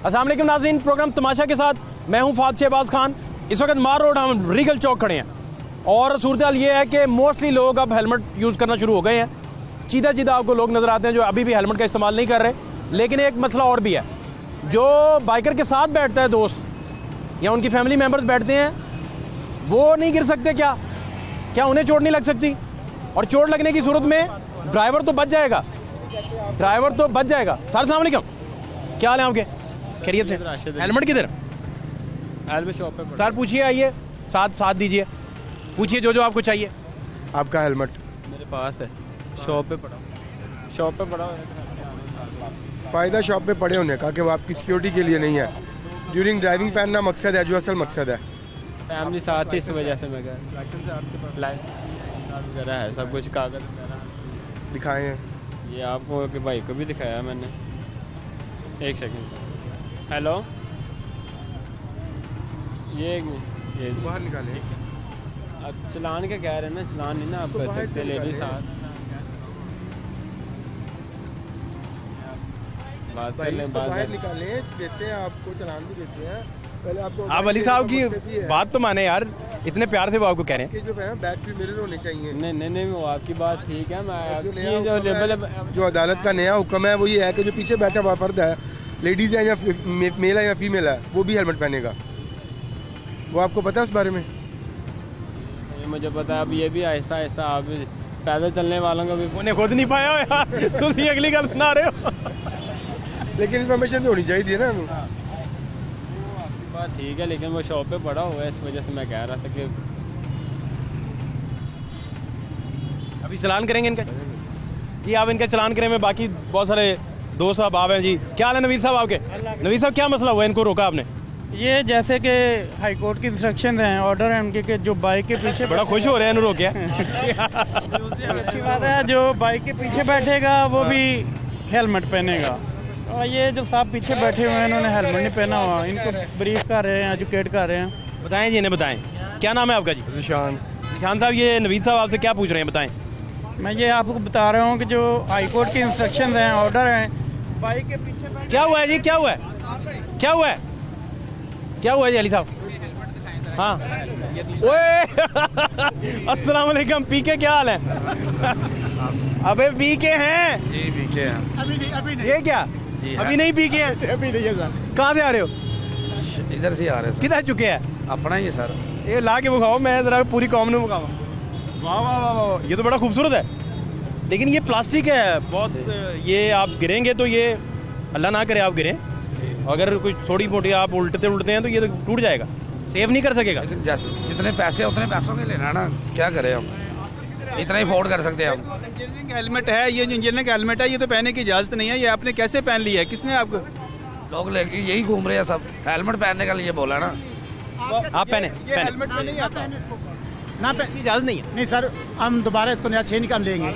अस्सलाम वालेकुम नाज़रीन, प्रोग्राम तमाशा के साथ मैं हूं फाद शहबाज खान। इस वक्त मार रोड हम रीगल चौक खड़े हैं और सूरत हाल ये है कि मोस्टली लोग अब हेलमेट यूज़ करना शुरू हो गए हैं। सीधा सीधा आपको लोग नज़र आते हैं जो अभी भी हेलमेट का इस्तेमाल नहीं कर रहे। लेकिन एक मसला और भी है, जो बाइकर के साथ बैठता है दोस्त या उनकी फैमिली मेम्बर्स बैठते हैं, वो नहीं गिर सकते क्या उन्हें चोट नहीं लग सकती? और चोट लगने की सूरत में ड्राइवर तो बच जाएगा। सर अस्सलाम वालेकुम, क्या हाल है आपके? खैरियत से? हेलमेट किधर? हेलमेट शॉप पे। सर पूछिए, आइए साथ दीजिए, पूछिए जो आपको चाहिए। आपका हेलमेट मेरे पास है, शॉप पे पड़ा है। फ़ायदा शॉप पे पड़े होने का कि वो आपकी सिक्योरिटी के लिए नहीं है। ड्यूरिंग ड्राइविंग पहनना मकसद है, जो असल मकसद है। फैमिली साथ ही, इस वजह से मैं कह रहा। लाइसेंस है आपके पास? लाइसेंस वगैरह है, सब कुछ कागज वगैरह दिखाए हैं ये आपको कि भाई को भी दिखाया मैंने। एक सेकंड। हेलो, ये बाहर निकाले। अब चलान का कह रहे हैं ना, चलान नहीं ना आप कर सकते लेडीज साथ बात कर लें। बाहर निकाले देते हैं आपको, चलान भी देते हैं। पहले आपको आप अली साहब की बात तो माने यार, इतने प्यार से वो आपको कह रहे हैं कि जो है बैक भी मिरर होने चाहिए। नहीं वो आपकी बात ठीक है। मैं आपकी जो अदालत का नया हुक्म है वो ये है कि जो पीछे बैठा हुआ फर्द है, लेडीज है या मेल है या फीमेल है, वो भी हेलमेट पहनेगा। वो आपको पता है उस बारे में? मुझे पता है। अब ये भी ऐसा आप पैदल चलने वालों का भी उन्हें खुद नहीं पाया हो यार, तुम अगली गल सुना रहे हो। लेकिन इन्फॉर्मेशन तो होनी चाहिए ना। बात ठीक है, लेकिन वो शॉप पे पड़ा हुआ है, इस वजह से मैं कह रहा था कि अभी चलान करेंगे इनका जी। आप इनका चलान करें, में बाकी बहुत सारे दोस्त साहब आप हैं जी। क्या हाल है नवीद साहब आपके? नवीद साहब क्या मसला हुआ, इनको रोका आपने? ये जैसे कि हाई कोर्ट की इंस्ट्रक्शन हैं, ऑर्डर है उनके कि जो बाइक के पीछे बड़ा खुश हो रहे हैं रोके। अच्छी बात है, जो बाइक के पीछे बैठेगा वो भी हेलमेट पहनेगा। और ये जो साहब पीछे बैठे हुए हैं, इन्होंने हेलमेट नहीं पहना हुआ। इनको ब्रीफ कर रहे हैं, एजुकेट कर रहे हैं। बताएं जी, इन्हें बताएं क्या नाम है आपका जी? निशान साहब, ये नवीद साहब आपसे क्या पूछ रहे हैं, बताएं। मैं ये आपको बता रहा हूँ कि जो हाई कोर्ट की इंस्ट्रक्शन हैं, ऑर्डर हैं, बाइक के पीछे क्या हुआ है जी? क्या हुआ है जी अली साहब? हाँ अस्सलाम वालेकुम, पीके क्या हाल है? अबे पीके हैं जी, पीके हैं। अभी नहीं। ये क्या जी अभी नहीं पीके हैं? अभी नहीं है सर। कहाँ से आ रहे हो? इधर से आ रहे हैं। किधर चुके हैं? अपना ही है सर। ये ला के दिखाओ, मैं जरा पूरी कॉम में दिखाऊँ। वाह वाह वाह वाह, ये तो बड़ा खूबसूरत है। लेकिन ये प्लास्टिक है बहुत, ये आप गिरेंगे तो ये अल्लाह ना करे आप गिरें, अगर कुछ थोड़ी मोटी आप उल्टते हैं तो ये तो टूट जाएगा, सेव नहीं कर सकेगा। लेकिन जितने पैसे उतने पैसों के लेना ना, क्या करें हम, इतना ही अफोर्ड कर सकते हैं हम। इंजीनियरिंग का हेलमेट है, ये जो इंजीनियरिंग का हेलमेट है, ये तो पहनने की इजाजत नहीं है। ये आपने कैसे पहन लिया है? किसने आपको? लोग लेके यही घूम रहे हैं सब, हेलमेट पहनने का लिए बोला ना। आप पहने ये हेलमेट में नहीं आता ना की इजाजत नहीं है। नहीं सर, हम दोबारा इसको नया 6 निकाल लेंगे।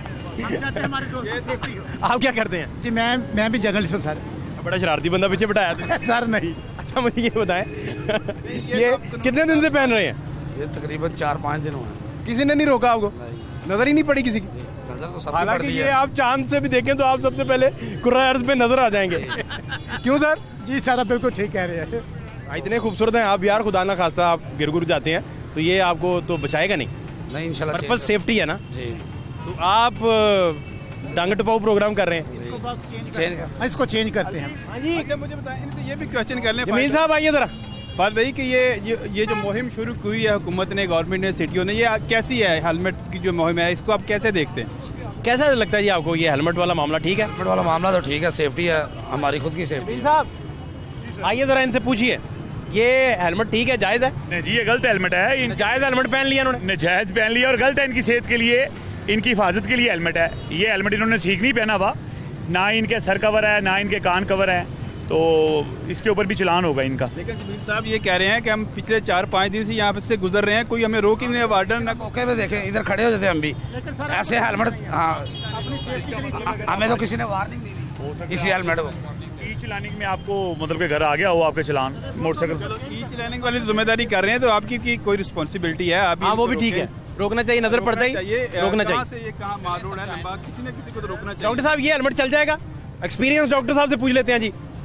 आप क्या करते हैं जी? मैं भी जर्नलिस्ट हूँ सर। बड़ा शरारती बंदा पीछे बिठाया था। सर नहीं। अच्छा मुझे ये बताएं, ये कितने दिन से पहन रहे हैं? ये तकरीबन 4-5 दिन हुए। किसी ने नहीं रोका आपको? नजर ही नहीं पड़ी किसी की? नजर तो सबसे हालांकि पड़ती ये है। आप चांद से भी देखें तो आप सबसे पहले कुर्रा अर्ज पे नजर आ जाएंगे। क्यों सर? जी सर, आप बिल्कुल ठीक कह रहे हैं। इतने खूबसूरत हैं आप यार, खुदा ना खास्ता आप गिर जाते हैं तो ये आपको तो बचाएगा नहीं। नहीं इंशाल्लाह, पर्पस सेफ्टी है ना जी। तो आप डांग टपाऊ प्रोग्राम कर रहे हैं, इसको चेंज करते हैं। अच्छा मुझे बताएं, इनसे ये भी क्वेश्चन कर लें जमील साहब आइए जरा। फाद भाई कि ये जो मुहिम शुरू हुई है हुकूमत ने, गवर्नमेंट ने, सिटियों ने, ये कैसी है? हेलमेट की जो मुहिम है, इसको आप कैसे देखते हैं? कैसा लगता है जी आपको ये हेलमेट वाला मामला? ठीक है, हेलमेट वाला मामला तो ठीक है, सेफ्टी है, हमारी खुद की सेफ्टी। साहब आइए जरा इनसे पूछिए, ये हेलमेट ठीक है, जायज़ है? नहीं जी, ये गलत हेलमेट है। जायज़ हेलमेट पहन लिया इन्होंने, नजायज पहन लिया और गलत है। इनकी सेहत के लिए, इनकी हिफाजत के लिए हेलमेट है। ये हेलमेट इन्होंने ठीक नहीं पहना हुआ, ना इनके सर कवर है, ना इनके कान कवर है, तो इसके ऊपर भी चलान होगा इनका। लेकिन जमील साहब ये कह रहे हैं कि हम पिछले 4-5 दिन से यहाँ से गुजर रहे हैं, कोई हमें रोक ही नहीं, वार्डन ना मौके पे देखें, इधर खड़े हो जाते हम भी ऐसे हेलमेट। हाँ, हमें तो किसी ने वार्निंग नहीं दी इसी हेलमेट को। ई चलानिंग में आपको मतलब के घर आ गया हो आपके चलान मोटरसाइकिल। ई चलाने वाली जिम्मेदारी कर रहे हैं, तो आपकी की कोई रिस्पॉन्सिबिलिटी है? आप हाँ वो भी ठीक है, रोकना चाहिए, नजर पड़ता ही रोकना कहाँ से चाहिए। ये कहाँ मार रोड है लंबा, किसी न किसी को तो रोकना चाहिए। डॉक्टर साहब ये हेलमेट चल जाएगा? एक्सपीरियंस डॉक्टर साहब से पूछ लेते हैं जी।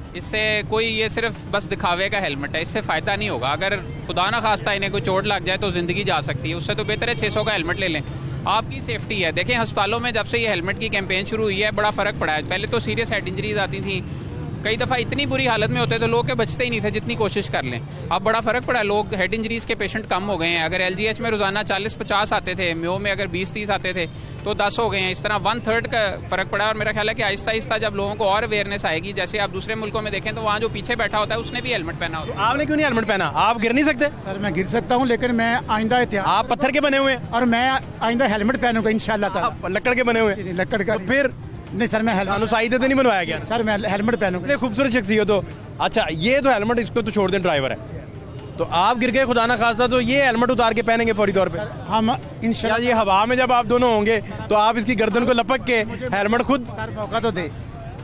इससे कोई, ये सिर्फ बस दिखावे का हेलमेट है, इससे फ़ायदा नहीं होगा। अगर खुदा ना खास्ता इन्हें कोई चोट लग जाए तो ज़िंदगी जा सकती है। उससे तो बेहतर है 600 का हेलमेट ले लें, आपकी सेफ्टी है। देखें अस्पतालों में जब से ये हेलमेट की कैंपेन शुरू हुई है बड़ा फ़र्क पड़ा है। पहले तो सीरियस हेड इंजरीज आती थी, कई दफ़ा इतनी बुरी हालत में होते तो लोग के बचते ही नहीं थे जितनी कोशिश कर लें। अब बड़ा फ़र्क पड़ा है, लोग हेड इंजरीज़ के पेशेंट कम हो गए हैं। अगर LGH में रोज़ाना 40-50 आते थे, म्यो में अगर 20-30 आते थे तो 10 हो गए हैं। इस तरह 1/3 का फ़र्क पड़ा है। और मेरा ख्याल है कि आहिस्ता आहिस्ता जब लोगों को और अवेयरनेस आएगी, जैसे आप दूसरे मुल्कों में देखें तो वहाँ जो पीछे बैठा होता है उसने भी हेलमेट पहना होता है। आपने क्यों नहीं हेलमेट पहना? आप गिर नहीं सकते? सर मैं गिर सकता हूँ, लेकिन मैं आइंदा एहतियात, आप पत्थर के बने हुए हैं और मैं आइंदा हेलमेट पहनूंगा इंशाल्लाह ताला। आप लकड़ के बने हुए हैं, लकड़ का तो फिर नहीं सर, मैं हेलमेट साइदे तो नहीं बनवाया गया? सर मैं हेलमेट पहनूंगा। इतने खूबसूरत शख्सियत हो। अच्छा, ये तो हेलमेट, इसको तो छोड़ दें, ड्राइवर है, तो आप गिर गए खुदा ना खास्ता तो ये हेलमेट उतार के पहनेंगे फौरी तौर पे? हम क्या इंशाल्लाह ये हवा में जब आप दोनों होंगे तो आप इसकी गर्दन को लपक के हेलमेट खुद? सर मौका तो दे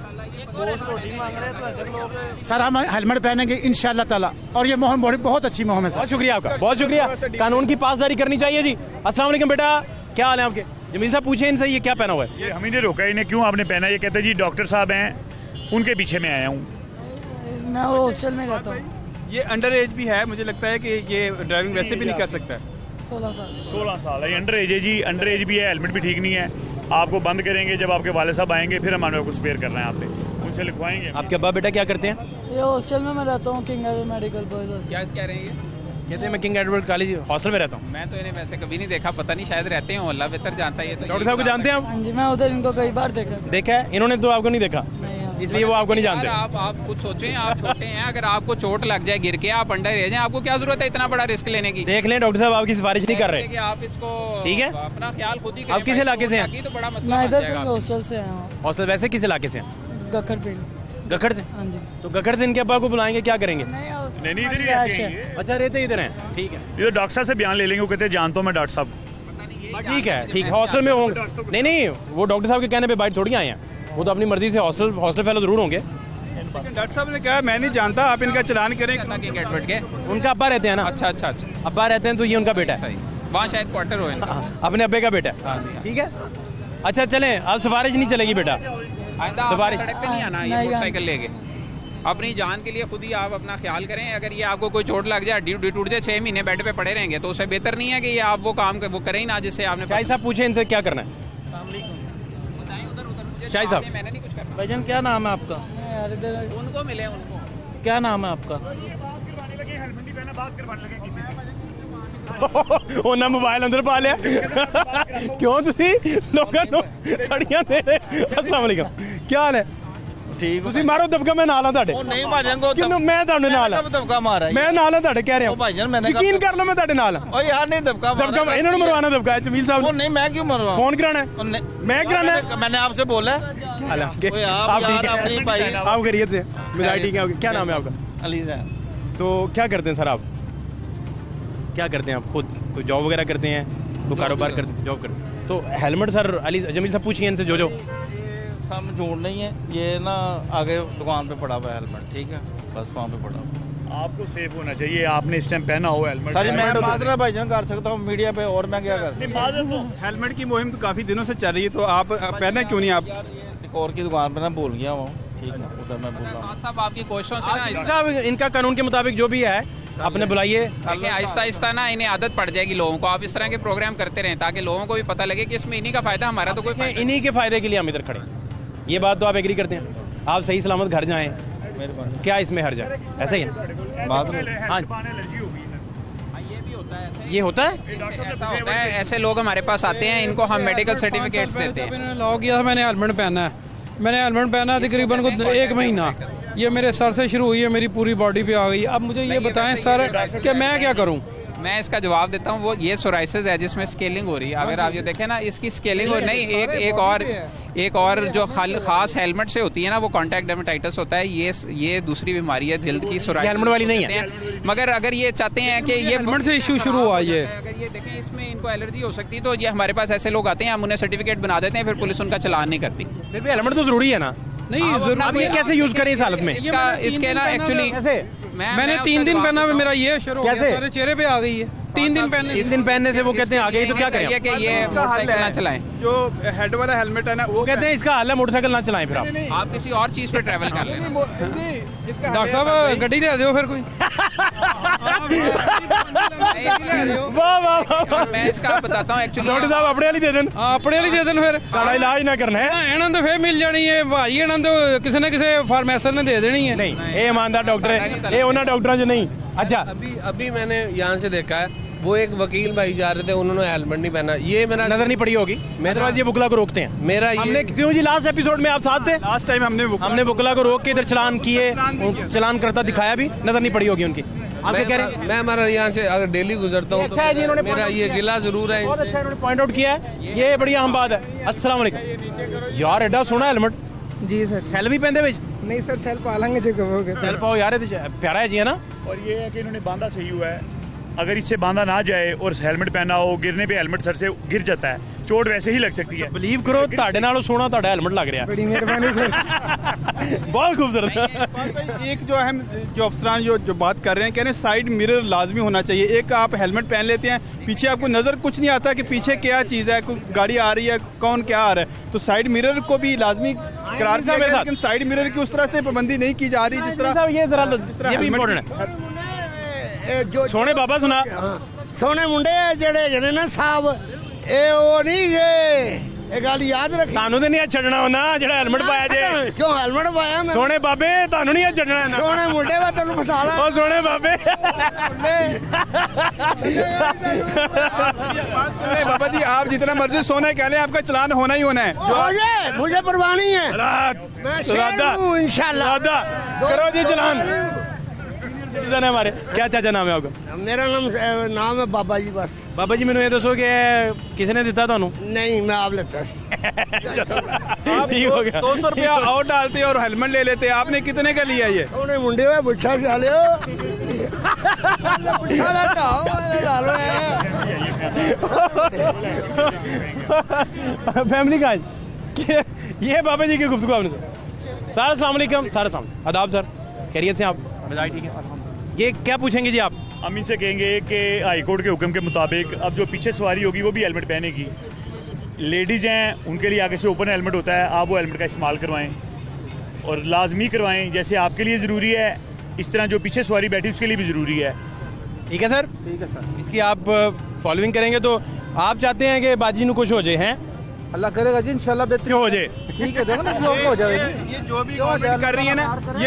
सर, हम हेलमेट पहनेंगे इंशाल्लाह ताला। और ये मुहिम बहुत अच्छी मुहिम है सर। बहुत शुक्रिया आपका, बहुत शुक्रिया। कानून की पासदारी करनी चाहिए जी। अस्सलाम वालेकुम बेटा, क्या हाल है आपके? जमील साहब पूछे इनसे ये क्या पहना हुआ है? ये हम ही ने रोका, इन्हें क्यों आपने पहना? ये कहते जी डॉक्टर साहब हैं, उनके पीछे मैं आया हूँ। मैं हॉस्टल में रहता हूँ। ये अंडर एज भी है, मुझे लगता है कि ये ड्राइविंग वैसे भी नहीं कर सकता। 16 साल है, ये अंडर एज है जी, अंडर एज भी है, हेलमेट भी ठीक नहीं है। आपको बंद करेंगे, जब आपके वाले साहब आएंगे फिर हमारे को स्पेयर करना है, आप पे उनसे लिखवाएंगे। आपके अब्बा बेटा क्या करते हैं? ये हॉस्टल में मैं रहता हूँ, किंग एडवर्ड मेडिकल बॉयज। क्या कह रहे हैं? कहते हैं मैं किंग एडवर्ड कॉलेज हॉस्टल में रहता हूँ। मैं तो इन्हें वैसे कभी नहीं देखा, पता नहीं, शायद रहते हो, अल्लाह बेहतर जानता है। ये तो डॉक्टर साहब को जानते हैं आप? हाँ जी, मैं उधर इनको कई बार देखा है, इन्होंने तो आपको नहीं देखा, इसलिए वो आपको नहीं जानते। आप कुछ सोचें, आप छोटे हैं, अगर आपको चोट लग जाए गिर के, आप अंडर एज हैं, आपको क्या जरूरत है इतना बड़ा रिस्क लेने की? देख लें डॉक्टर साहब, आपकी सिफारिश नहीं कर रहे कि आप इसको, ठीक है, अपना ख्याल खुद ही करें। आप किस इलाके से हैं? तो बड़ा मसला मैं बन इधर जाएगा। हॉस्टल से आया हूँ। हॉस्टल वैसे किस इलाके से हैं? गखर पिंड। गखड़ से? हाँ जी। तो गखड़ से इनके अब्बा को बुलाएंगे, क्या करेंगे? नहीं, इधर ही रहते हैं ये। अच्छा, रहते इधर हैं, ठीक है। ये तो डॉक्टर साहब से बयान ले लेंगे, वो कहते हैं जानता हूँ मैं डॉक्टर साहब। ठीक है, ठीक है, हॉस्टल में होंगे। नहीं, वो डॉक्टर साहब के कहने पे बाइट थोड़ी आए हैं, वो तो अपनी मर्जी से हॉस्टल फेलो जरूर होंगे। लेकिन डॉक्टर साहब ने कहा मैं नहीं जानता, आप इनका चलान करें। एडवर्ड के उनका अब्बा रहते हैं ना? अच्छा, अब्बा रहते हैं तो ये उनका बेटा है, वहाँ शायद क्वार्टर हो इनका। अपने अब्बे का बेटा है, ठीक है। अच्छा चलें, अब सिफारिश नहीं चलेगी बेटा, सवारी सड़क पे नहीं आना ये मोटरसाइकिल लेके। अपनी जान के लिए खुद ही आप अपना ख्याल करें। अगर ये आपको कोई चोट लग जाए, ड्यूटी टूट जाए, 6 महीने बेड पे पड़े रहेंगे, तो उससे बेहतर नहीं है कि ये आप वो काम वो करें ही ना जिससे आपने। शाही साहब पूछे इनसे क्या करना है? शाही साहब, मैंने नहीं कुछ करना। भाईजान क्या नाम है आपका? उनको मिले, उनको क्या नाम है आपका? ਉਹਨਾਂ ਮੋਬਾਈਲ ਅੰਦਰ ਪਾ ਲਿਆ ਕਿਉਂ ਤੁਸੀਂ ਲੋਕਾਂ ਨੂੰ ਥੜੀਆਂ ਦੇ ਰਹੇ? अस्सलाम वालेकुम, क्या हाल है? ठीक, ਤੁਸੀਂ ਮਾਰੋ ਦਬਕਾ, ਮੈਂ ਨਾਲ ਆ ਤੁਹਾਡੇ। ਉਹ ਨਹੀਂ ਭਾਜਨ ਕੋ ਕਿੰਨੂੰ? ਮੈਂ ਤੁਹਾਡੇ ਨਾਲ ਆ। ਦਬਕਾ ਮਾਰਾ ਮੈਂ ਨਾਲ ਆ ਤੁਹਾਡੇ, ਕਹਿ ਰਿਹਾ ਉਹ ਭਾਈਜਾਨ ਮੈਨੇ ਯਕੀਨ ਕਰ ਲਓ ਮੈਂ ਤੁਹਾਡੇ ਨਾਲ ਆ। ਓ ਯਾਰ ਨਹੀਂ ਦਬਕਾ ਦਬਕਾ ਇਹਨਾਂ ਨੂੰ ਮਰਵਾਣਾ, ਦਬਕਾ ਜਮੀਲ ਸਾਹਿਬ। ਉਹ ਨਹੀਂ, मैं क्यों मरवा? फोन कराना है? मैं कराना है? मैंने आपसे बोला। हालांकि आप ठीक यार अपनी भाई, आप खैरियत से? मिजाज ठीक है? क्या नाम है आपका? अली साहब। तो क्या करते हैं सर आप? क्या करते हैं आप? खुद कोई जॉब वगैरह करते हैं, कोई कारोबार करते हैं, जॉब करते हैं? तो हेलमेट सर अली जमील साहब पूछिए इनसे जो सामने जोड़ नहीं है, ये ना आगे दुकान पे पड़ा हुआ है हेलमेट, ठीक है, बस वहाँ पे पड़ा हुआ। आपको सेफ होना चाहिए, आपने इस टाइम पहना हो हेलमेट। सर मैं माजरा भाईजान कर सकता हूँ मीडिया पे, और मैं क्या कर सकता हूँ? हेलमेट की मुहिम तो काफी दिनों से चल रही है, तो आप पहना क्यों नहीं? आप और की दुकान पे ना भूल गया हूँ, ठीक है, उधर मैं भूल रहा हूँ। साहब आपकी कोशिशों से ना साहब इनका कानून के मुताबिक जो भी है अपने बुलाइए। देखिए आहिस्ता आहिस्ता ना इन्हें आदत पड़ जाएगी लोगों को। आप इस तरह के प्रोग्राम करते रहें ताकि लोगों को भी पता लगे कि इसमें इन्हीं का फायदा, हमारा तो कोई फायदा। इन्हीं के फायदे के लिए हम इधर खड़े हैं। ये बात तो आप एग्री करते हैं? आप सही सलामत घर जाएं, क्या इसमें हर्ज है? ऐसा ही है। हाँ, ये होता है, ऐसा होता है। ऐसे लोग हमारे पास आते हैं, इनको हम मेडिकल सर्टिफिकेट्स देते हैं। मैंने लॉ किया था, मैंने हेलमेट पहना है, मैंने हेलमेट पहना तकरीबन को 1 महीना, ये मेरे सर से शुरू हुई है, मेरी पूरी बॉडी पे आ गई। अब मुझे ये बताएं सर कि मैं क्या करूं? मैं इसका जवाब देता हूँ। वो ये सोराइसिस है जिसमें स्केलिंग हो रही है। अगर आप ये देखें ना, इसकी स्केलिंग हो नहीं, एक और जो खास हेलमेट से होती है ना, वो कॉन्टैक्ट डर्मेटाइटिस होता है। ये दूसरी बीमारी है जल्द की, सोराइसिस हेलमेट वाली नहीं है। मगर अगर ये चाहते हैं कि ये हेलमेट से इशू शुरू हुआ, ये अगर ये देखें इसमें इनको एलर्जी हो सकती है, तो ये हमारे पास ऐसे लोग आते हैं, हम उन्हें सर्टिफिकेट बना देते हैं, फिर पुलिस उनका चलान नहीं करती। फिर भी हेलमेट तो जरूरी है ना? नहीं, अब ये कैसे यूज करें इस हालत में? इसके ना एक्चुअली मैंने 3 दिन पहना, मेरा ये शुरू हो गया, मेरे चेहरे पे आ गई है। 3 दिन पहनने 3 दिन पहनने से वो कहते हैं आ गई, तो क्या करें? कि ये मोटरसाइकिल ना चलाएं। जो हेड वाला हेलमेट है ना, वो कहते हैं इसका हल है मोटरसाइकिल ना चलाएं, फिर आप किसी और चीज पे ट्रैवल कर लें। डॉक्टर साहब गड्डी ले दो फिर कोई। वाह वाह वाह, मैं इसका बताता हूँ एक्चुअली। डॉक्टर साहब अपने वाली दे देन, अपने वाली दे देन, फिर इलाज ना करना है। ਇਹਨਾਂ तो फिर मिल जानी है भाई, ਇਹਨਾਂ तो किसी न किसी फार्मेसर ने दे देनी है। नहीं, ये ईमानदार डॉक्टर है, ये उन्होंने डॉक्टरों से नहीं। अच्छा, अभी मैंने यहाँ से देखा है, वो एक वकील भाई जा रहे थे, उन्होंने हेलमेट नहीं पहना। ये मेरा नजर नहीं पड़ी होगी, मेरे ये बुकला को रोकते हैं। मेरा हमने क्यों जी लास्ट एपिसोड में आप साथ थे, लास्ट टाइम हमने बुकला को रोक के इधर चलान किए, चलान करता दिखाया भी, नजर नहीं पड़ी होगी उनकी। आप क्या कह रहे हैं? मैं हमारा यहाँ से अगर डेली गुजरता हूँ तो मेरा ये गिला जरूर है। बहुत अच्छा इन्होंने पॉइंट आउट किया है, ये बड़ी अहम बात है। अस्सलाम वालेकुम यार, एडा सोना हेलमेट जी सर। सेल भी पहनते बेच? नहीं सर, सेल पालेंगे जो कहोगे। सेल पाओ यार, प्यारा है जी, है ना। और ये है कि इन्होंने बांधा सही हुआ है, अगर इससे बांधा ना जाए और हेलमेट पहना हो, गिरने पे हेलमेट सर से गिर जाता है, चोट वैसे ही लग सकती है। बिलीव करो, ਤੁਹਾਡੇ ਨਾਲੋਂ सोना ਤੁਹਾਡਾ हेलमेट लग रहा है। बड़ी मेहरबानी सर। बहुत खूबसूरत। एक जो अहम जो अफसरान जो बात कर रहे हैं, कह रहे हैं साइड मिरर लाजमी होना चाहिए। एक आप हेलमेट पहन लेते हैं, पीछे आपको नजर कुछ नहीं आता कि पीछे क्या चीज है, कोई गाड़ी आ रही है, कौन क्या आ रहा है, तो साइड मिरर को भी लाजमी करार दिया गया, लेकिन साइड मिरर की उस तरह से पाबंदी नहीं की जा रही जिस तरह ये भी इम्पोर्टेंट है। सोने बाबा सुना, सोने मुंडे जेड़े जने ना साहब, ਇਹ ਉਹ ਨਹੀਂ ਗਏ, ਇਹ ਗੱਲ ਯਾਦ ਰੱਖੀ। ਤੁਹਾਨੂੰ ਤੇ ਨਹੀਂ ਛੱਡਣਾ ਹੋਣਾ ਜਿਹੜਾ ਹੈਲਮਟ ਪਾਇਆ ਜੇ। ਕਿਉਂ ਹੈਲਮਟ ਪਾਇਆ ਮੈਂ? ਸੋਹਣੇ ਬਾਬੇ ਤੁਹਾਨੂੰ ਨਹੀਂ ਛੱਡਣਾ ਨਾ। ਸੋਹਣੇ ਮੁੰਡੇ ਵਾ ਤੈਨੂੰ ਫਸਾਲਾ। ਉਹ ਸੋਹਣੇ ਬਾਬੇ। बाबा जी आप जितना मर्जी सोना कह लें, आपका चलान होना ही होना है। मुझे परवाह नहीं है, इंशाल्लाह। करो जी चलान। है हमारे क्या चाचा नाम है आपका? मेरा नाम है बाबा जी। बस बाबा जी, मैंने ये दसो कि किसी ने दिता थानू? नहीं, मैं आप लेता। ठीक हो गया। 200 रुपया और डालते और हेलमेट ले लेते। आपने कितने का लिया ये? सोने मुंडे हुए बुच्छा डाले हो। फैमिली का ये बाबा जी की गुफ्तगू आपने सर। अस्सलाम वालेकुम सर। आदाब सर, खैरियत से आप? ठीक है। ये क्या पूछेंगे जी आप? हम इनसे कहेंगे कि हाई कोर्ट के हुक्म के मुताबिक अब जो पीछे सवारी होगी वो भी हेलमेट पहनेगी। लेडीज़ हैं, उनके लिए आगे से ओपन हेलमेट होता है, आप वो हेलमेट का इस्तेमाल करवाएं और लाजमी करवाएं। जैसे आपके लिए ज़रूरी है, इस तरह जो पीछे सवारी बैठी उसके लिए भी ज़रूरी है। ठीक है सर, ठीक है सर। इसकी आप फॉलोइंग करेंगे तो आप चाहते हैं कि बाजी को खुश हो जाए, हैं? अल्लाह करेगा जी, इंशाल्लाह बेहतर हो जाए। ठीक है, देखो ना जो हो जाएगी। ये जो भी गवर्नमेंट कर रही है ना, ये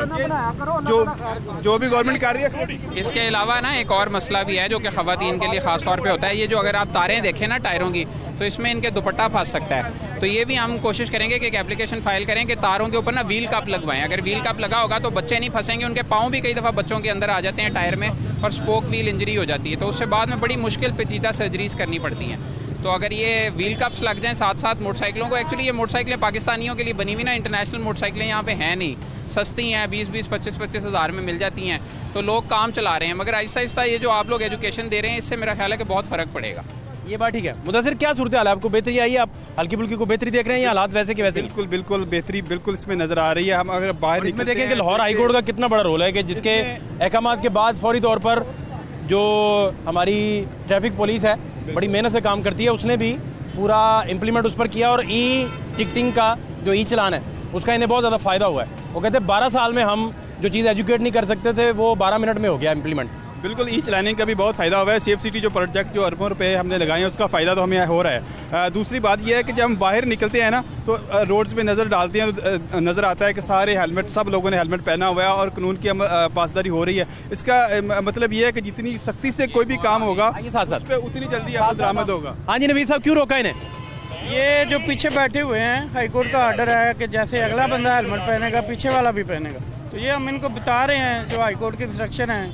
जो भी गवर्नमेंट कर रही है। इसके अलावा ना एक और मसला भी है जो कि ख़वातीन के लिए ख़ास तौर पे होता है। ये जो अगर आप तारें देखें ना टायरों की, तो इसमें इनके दुपट्टा फंस सकता है। तो ये भी हम कोशिश करेंगे कि एक एप्लीकेशन फाइल करें कि तारों के ऊपर ना व्हील कप लगवाएं। अगर व्हील कप लगा होगा तो बच्चे नहीं फंसेंगे, उनके पाँव भी कई दफ़ा बच्चों के अंदर आ जाते हैं टायर में और स्पोक व्हील इंजरी हो जाती है, तो उससे बाद में बड़ी मुश्किल पेचीदा सर्जरीज करनी पड़ती हैं। तो अगर ये व्हील कप्स लग जाएं साथ साथ मोटरसाइकिलों को, एक्चुअली ये मोटरसाइकिलें पाकिस्तानियों के लिए बनी हुई ना, इंटरनेशनल मोटरसाइकिलें यहाँ पे हैं नहीं, सस्ती हैं, 20-20, 25-25 हज़ार में मिल जाती हैं, तो लोग काम चला रहे हैं। मगर आहिस्ता आहिस्ता ये जो आप लोग एजुकेशन दे रहे हैं, इससे मेरा ख्याल है कि बहुत फ़र्क पड़ेगा। ये बात ठीक है। मुदस्सिर, क्या सूरत हाल है? आपको बेहतरी आई है? आप हल्की फुल्की को बेहतरी देख रहे हैं या हालात वैसे के वैसे? बिल्कुल बेहतरी बिल्कुल इसमें नजर आ रही है। हम अगर बाहर इसमें देखें कि लाहौर हाई कोर्ट का कितना बड़ा रोल है कि जिसके अहकामात के बाद फौरी तौर पर जो हमारी ट्रैफिक पुलिस है बड़ी मेहनत से काम करती है, उसने भी पूरा इम्प्लीमेंट उस पर किया और ई टिकटिंग का जो ई चलान है उसका इन्हें बहुत ज़्यादा फ़ायदा हुआ है। वो कहते हैं 12 साल में हम जो चीज़ एजुकेट नहीं कर सकते थे वो 12 मिनट में हो गया इम्प्लीमेंट। बिल्कुल, ई चलाने का भी बहुत फ़ायदा हुआ है। सेफ सिटी जो प्रोजेक्ट जो अरबों रुपए हमने लगाए हैं उसका फ़ायदा तो हमें हो रहा है। दूसरी बात यह है कि जब हम बाहर निकलते हैं ना तो रोड्स पे नज़र डालते हैं तो नज़र आता है कि सारे हेलमेट, सब लोगों ने हेलमेट पहना हुआ है और कानून की पासदारी हो रही है। इसका मतलब ये है कि जितनी सख्ती से कोई भी काम होगा साथ साथ उस पर उतनी जल्दी अमल दरामद होगा। हाँ जी, नवीद साहब क्यों रोका इन्हें? ये जो पीछे बैठे हुए हैं, हाई कोर्ट का ऑर्डर है कि जैसे अगला बंदा हेलमेट पहनेगा पीछे वाला भी पहनेगा, तो ये हम इनको बता रहे हैं जो हाई कोर्ट की इंस्ट्रक्शन है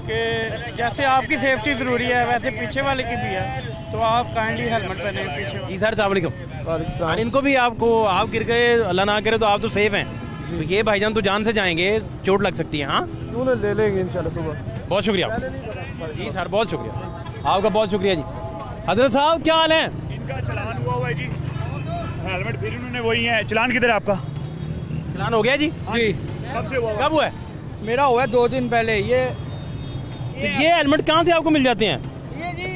कि जैसे आपकी सेफ्टी ज़रूरी है वैसे पीछे वाले की भी है, तो आप काइंडली हेलमेट पहने पीछे। जी सर, अस्सलाम वालेकुम। इनको भी आपको आप गिर गए, अल्लाह ना करे तो आप तो सेफ हैं, तो ये भाईजान तो जान से जाएंगे, चोट लग सकती है। हाँ, ले लेंगे इंशाल्लाह सुबह। बहुत शुक्रिया जी सर, बहुत शुक्रिया आपका, बहुत शुक्रिया जी। हजरत साहब क्या हाल है? इनका चलान हुआ है जी, हेलमेट फिर उन्होंने वही है। चलान किधर है आपका? चलान हो गया जी? जी। कब से हुआ? कब हुआ है? मेरा हुआ है 2 दिन पहले। ये हेलमेट कहाँ से आपको मिल जाते हैं? ये जी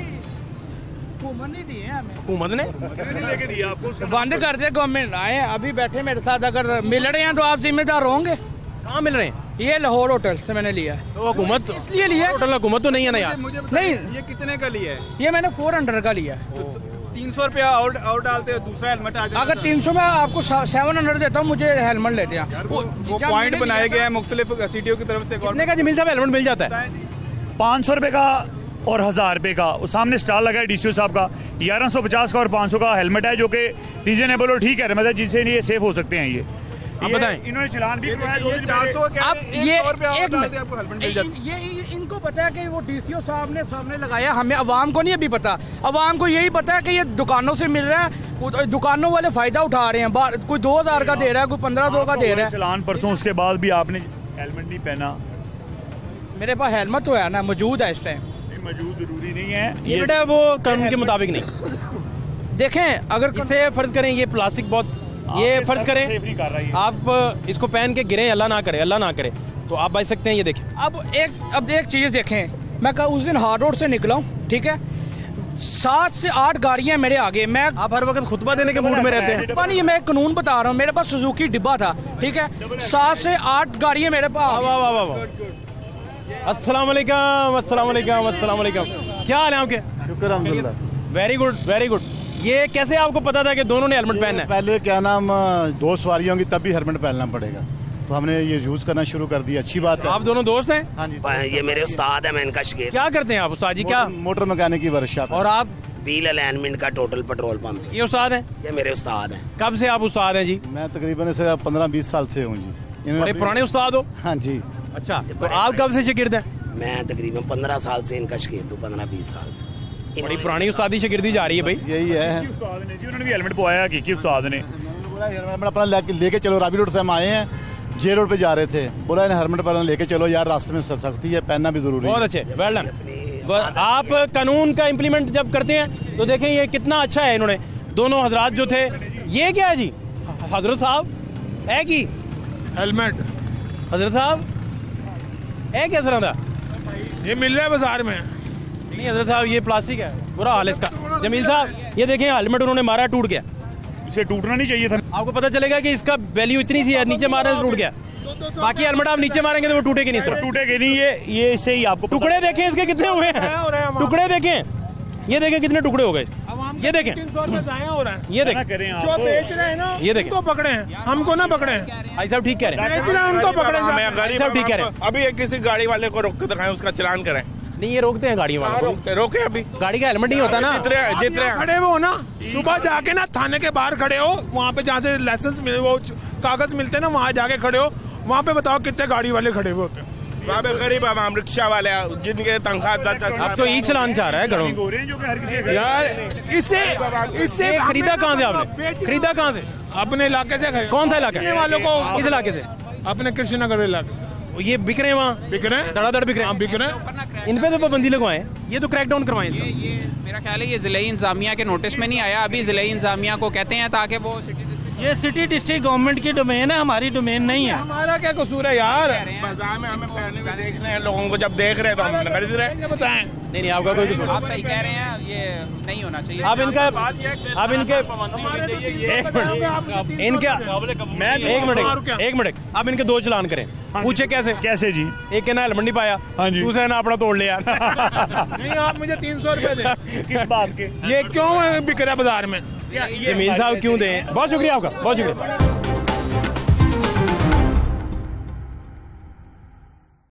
हुकूमत ने दिए हैं हमें। हुकूमत ने लेके दिया आपको? बंद कर दे गवर्नमेंट। आए अभी बैठे मेरे साथ, अगर मिल रहे हैं तो आप जिम्मेदार होंगे। कहाँ मिल रहे हैं? ये लाहौर होटल से मैंने लिया है। तो हुकूमत इसलिए लिया है। होटल हुकूमत तो नहीं है ना यार। नहीं, ये कितने का लिया है? ये मैंने 400 का लिया है। 300 रुपया और डालते हो, दूसरा हेलमेट आ जाता है। अगर 300 में आपको 700 देता हूँ, मुझे हेलमेट लेते हैं। वो पॉइंट बनाए गए हैं मुख्तलिफ सिटियों की तरफ से। कितने का जमील साहब हेलमेट मिल जाता है? 500 रुपए का और 1000 रुपए का। वो सामने स्टॉल लगा है डीसीओ साहब का। 1150 का और 500 का हेलमेट है, जो कि रीजनेबल और ठीक है, मतलब जिससे ये सेफ हो सकते हैं। ये आप बताएं। इन्होंने चलान भी करवाया। 400 क्या आप ये आपको हेलमेट मिल जाता है। ये इनको पता है कि वो डीसीओ साहब ने सामने लगाया, हमें अवाम को नहीं अभी पता। अवाम को यही पता है कि ये दुकानों से मिल रहा है, दुकानों वाले फायदा उठा रहे हैं। कोई 2000 का दे रहा है, कोई 1500 का दे रहा है। चलान परसों, उसके बाद भी आपने हेलमेट नहीं पहना। मेरे पास हेलमेट तो है ना, मौजूद है इस टाइम। मौजूद जरूरी नहीं है ये बेटा, वो कानून के मुताबिक नहीं। देखें अगर इसे फर्ज करें ये प्लास्टिक बहुत, ये फर्ज करें आप इसको पहन के गिरें, अल्लाह ना करे, अल्लाह ना करे, तो आप बच सकते हैं। ये देखें। अब एक चीज देखें, मैं उस दिन हार्ड रोड से निकला हूँ, ठीक है, 7 से 8 गाड़ियां मेरे आगे। मैं आप हर वक्त खुतबा देने के मूड में रहते हैं। नहीं, मैं कानून बता रहा हूँ। मेरे पास सुजुकी डिब्बा था, ठीक है, 7 से 8 गाड़ियां मेरे पास। वाह वाह वाह वाह। अस्सलाम वालेकुम, अस्सलाम वालेकुम, अस्सलाम वालेकुम। क्या हाल है आपके? शुक्र अल्हम्दुलिल्लाह। Very good, very good. ये कैसे आपको पता था कि दोनों ने हेलमेट पहनना है? पहले क्या नाम 2 सवारियों की, तब भी हेलमेट पहनना पड़ेगा, तो हमने ये यूज करना शुरू कर दिया। अच्छी बात है। आप दोनों दोस्त हैं? हाँ जी। ये मेरे उस्ताद है, मैं इनका शागिर्द। क्या करते हैं आप उस्ताद जी? क्या मोटर मैकेनिक की वर्कशॉप। और आप? व्हील अलाइनमेंट का टोटल पेट्रोल पंप। ये उस्ताद हैं? ये मेरे उस्ताद हैं। कब से आप उस्ताद हैं जी? मैं तकरीबन इसे 15-20 साल से हूँ जी। बड़े पुराने उस्ताद हो? हाँ जी। अच्छा, तो आप कब से शागिर्द हैं? मैं तकरीबन 15 साल से इनका शागिर्द हूँ, 15-20 साल से। बड़ी पुरानी उस्तादी शागिर्दी जा रही है भाई। यही है। उन्होंने भी हेलमेट पवाया कि उस्ताद ने हेलमेट अपना लेके चलो। रावी रोड से हम आए हैं, जे रोड पे जा रहे थे, बोला हेलमेट पर लेके चलो यार, रास्ते में सख्ती है, पहनना भी जरूरी है। बहुत अच्छे, वेल डन। आप कानून का इम्प्लीमेंट जब करते हैं तो देखें ये कितना अच्छा है। इन्होंने दोनों हजरात जो थे, ये क्या है जी हजरत साहब? है कि हेलमेट हजरत साहब है क्या सर? ये मिल रहा है बाजार में। नहीं हजरत साहब, ये प्लास्टिक है, बुरा हाल है इसका। जमील साहब ये देखें, हेलमेट उन्होंने मारा, टूट गया। इसे टूटना नहीं चाहिए था। आपको पता चलेगा कि इसका वैल्यू इतनी सी है, नीचे मारने से टूट गया। बाकी हेलमेट आप नीचे मारेंगे तो वो टूटेगी नहीं सर। टूटेगी नहीं। ये इससे ही आपको टुकड़े देखें इसके कितने हुए हैं, टुकड़े देखें, ये देखें कितने टुकड़े हो गए। ये देखें 300 रुपए जाया हो रहा है। ये देखें जो बेच रहे हैं ना, ये देखें, उनको पकड़े हैं, हमको ना पकड़े हैं। भाई साहब ठीक कह रहे हैं, बेच रहे हैं उनको पकड़े। भाई साहब ठीक कह रहे हैं। अभी किसी गाड़ी वाले को रोक के दिखाएं, उसका चलान करें। नहीं ये रोकते हैं गाड़ियों वालों को। रोके अभी गाड़ी का हेलमेट नहीं होता ना। जितने खड़े हो ना, सुबह जाके ना थाने के बाहर खड़े हो, वहाँ पे जहाँ से लाइसेंस मिले, वो कागज मिलते हैं ना, वहाँ जाके खड़े हो, वहाँ पे बताओ कितने गाड़ी वाले खड़े हुए होते हैं। वहाँ पे गरीब आवाम, रिक्शा वाले, जिनके तनख्वाह 10-10 अब तो ई चलान चाह रहा है घरों यार। इससे खरीदा कहाँ से आपने? खरीदा कहाँ से? अपने इलाके से। कौन सा इलाका वालों को? किस इलाके से? अपने कृष्णनगर इलाके से। ये बिक रहे हैं वहाँ, बिक रहे हैं, धड़ाधड़ बिक रहे हैं, बिक रहे हैं। इन पे तो पाबंदी लगवाएं, ये तो क्रैकडाउन करवाएं। ये मेरा ख्याल है ये ज़िले इंतजामिया के नोटिस में नहीं आया, अभी ज़िले इंतजामिया को कहते हैं ताकि वो ये सिटी डिस्ट्रिक्ट गवर्नमेंट की डोमेन है, हमारी डोमेन नहीं है। हमारा क्या कसूर है यार? बाजार में हमें पहले भी देख रहे हैं, लोगों को जब देख रहे हैं तो हम खरीद रहे हैं। बताएं। नहीं आपका कोई कसूर। आप सही कह रहे हैं, ये नहीं होना चाहिए। अब इनका एक मिनट अब इनके 2 चलान करें। पूछे कैसे? कैसे जी? एक ने हेलमेट नहीं पाया, दूसरे ने अपना तोड़ लिया। नहीं आप मुझे 300 रुपए दें। किस बात के? ये क्यों बिक रहा है बाजार में? जमील साहब क्यों दें? बहुत शुक्रिया आपका, बहुत शुक्रिया।